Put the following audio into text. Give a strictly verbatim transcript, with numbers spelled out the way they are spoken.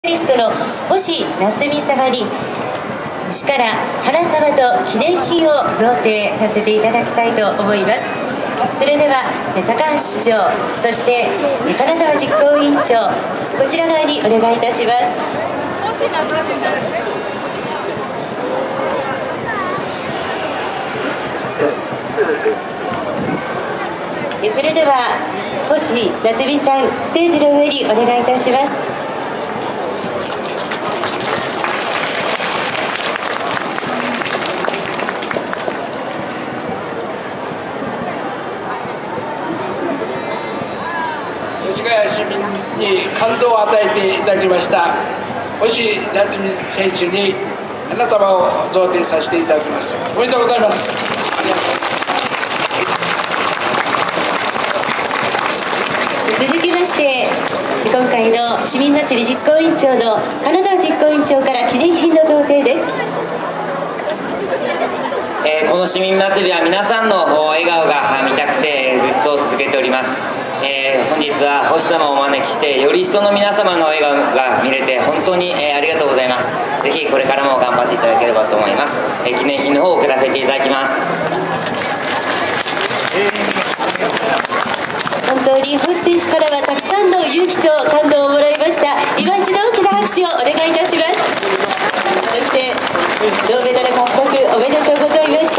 リストの星夏美様に市から花束と記念品を贈呈させていただきたいと思います。それでは高橋市長、そして金沢実行委員長、こちら側にお願いいたします。それでは星夏美さん、ステージの上にお願いいたします。 越谷市民に感動を与えていただきました星夏美選手に花束を贈呈させていただきます。おめでとうございます。ありがとうございます。 続きまして今回の市民祭り実行委員長の金沢実行委員長から記念品の贈呈です。 えー、この市民祭りは皆さんの笑顔が見たくてずっと続けております。えー、本日は星様をお招きしてより一層の皆様の笑顔が見れて本当に、えー、ありがとうございます。ぜひこれからも頑張っていただければと思います。えー、記念品の方を送らせていただきます。 本当に星選手からはたくさんの勇気と感動をもらいました。今一度大きな拍手をお願いいたします。そして銅メダル獲得おめでとうございました。